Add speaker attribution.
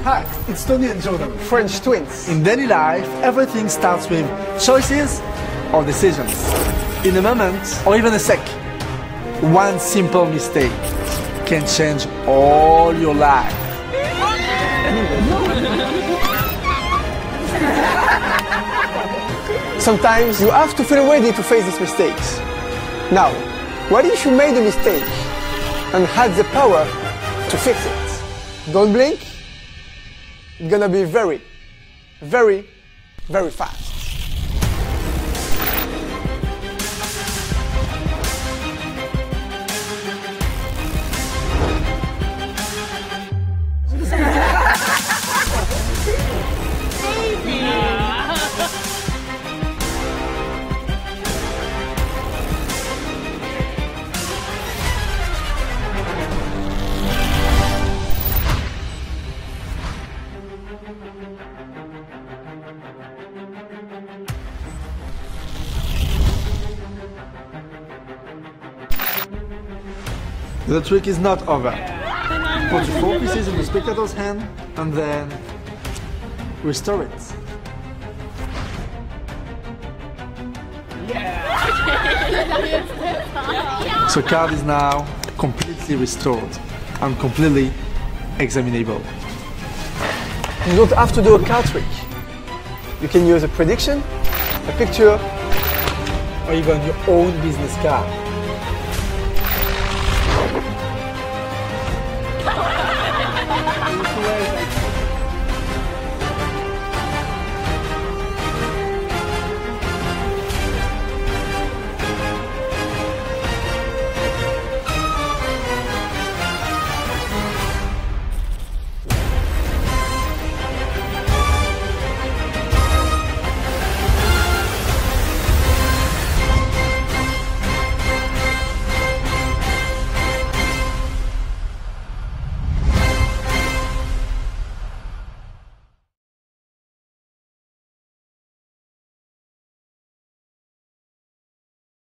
Speaker 1: Hi, it's Tony and Jordan,
Speaker 2: French twins.
Speaker 1: In daily life, everything starts with choices or decisions. In a moment, or even a sec, one simple mistake can change all your life.
Speaker 2: Sometimes you have to feel ready to face these mistakes. Now, what if you made a mistake and had the power to fix it? Don't blink. It's gonna be very, very, very fast.
Speaker 1: The trick is not over. Put the 4 pieces in the spectator's hand and then restore it. So card is now completely restored and completely examinable.
Speaker 2: You don't have to do a card trick. You can use a prediction, a picture,
Speaker 1: Or even your own business card.